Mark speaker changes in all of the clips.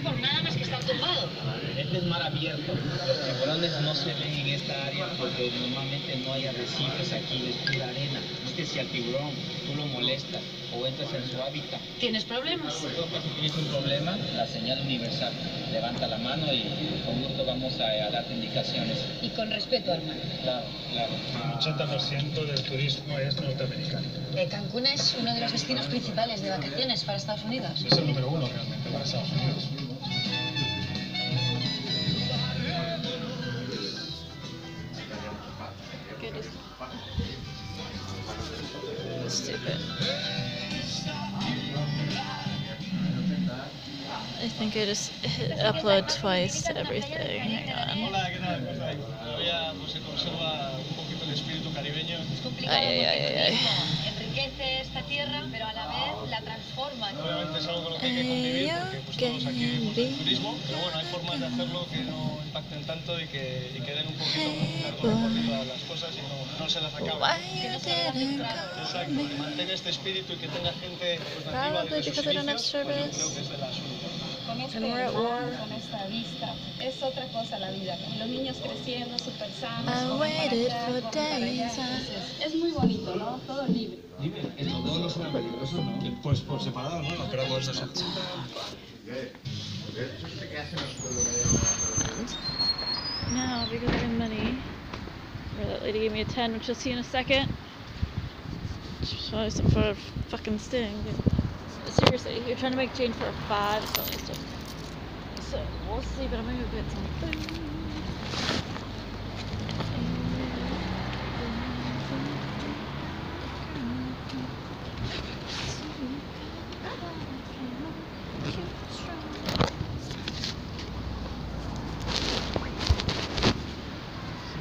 Speaker 1: por nada más que estar tumbado.
Speaker 2: Este es mar abierto. Los tiburones no se ven en esta área porque normalmente no hay arrecifes aquí, es pura arena. Es que si al tiburón tú lo molestas o entras en su hábitat.
Speaker 1: ¿Tienes problemas?
Speaker 2: Si tienes un problema, la señal universal. Levanta la mano y con gusto vamos a darte indicaciones.
Speaker 1: Y con respeto al mar.
Speaker 2: Claro, claro.
Speaker 3: El 80% del turismo es norteamericano.
Speaker 1: Cancún es uno de los destinos principales de vacaciones para Estados Unidos.
Speaker 3: Es el número uno realmente para Estados Unidos.
Speaker 4: Stupid. I think I just hit upload twice to everything. Hang on.
Speaker 5: Hola, ¿qué tal? Todavía pues, se conserva un poquito el espíritu caribeño.
Speaker 1: Es complicado porque enriquece esta tierra, pero a la vez la transforma.
Speaker 5: Obviamente es algo con lo que hay que convivir, porque pues, todos aquí pues, el turismo, pero bueno, hay formas de hacerlo que no impacten tanto y que den un poquito un largo recorrido a las cosas y no se las acaben.
Speaker 1: Que no se vea filtrado.
Speaker 5: Exacto, que mantenga este espíritu y que tenga gente pues, nativa
Speaker 4: Probably
Speaker 5: desde sus
Speaker 4: because I don't have
Speaker 5: inicios, pues, yo creo
Speaker 4: service.
Speaker 5: que es de las únicas.
Speaker 6: Con este
Speaker 4: And we're at
Speaker 6: mar,
Speaker 4: war.
Speaker 6: con esta vista, es otra cosa la vida. Y los niños creciendo súper sanos,
Speaker 4: I
Speaker 6: comen para
Speaker 4: waited
Speaker 6: acá,
Speaker 4: for
Speaker 6: comen para allá.
Speaker 4: days.
Speaker 6: Entonces, es muy bonito, ¿no? Todo libre.
Speaker 2: Todos no son peligrosos, ¿no?
Speaker 5: Pues por separado, ¿no? Pero pues no sé.
Speaker 4: No, because I got money. Or that lady gave me a 10, which you'll see in a second. Twice for a fucking sting. Seriously, you're trying to make change for a 5, so at least so we'll see, but I'm gonna go get some food.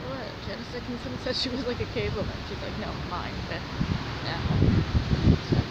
Speaker 4: Janice Dickinson said she was like a cave woman. She's like, no, mine, bitch. Yeah.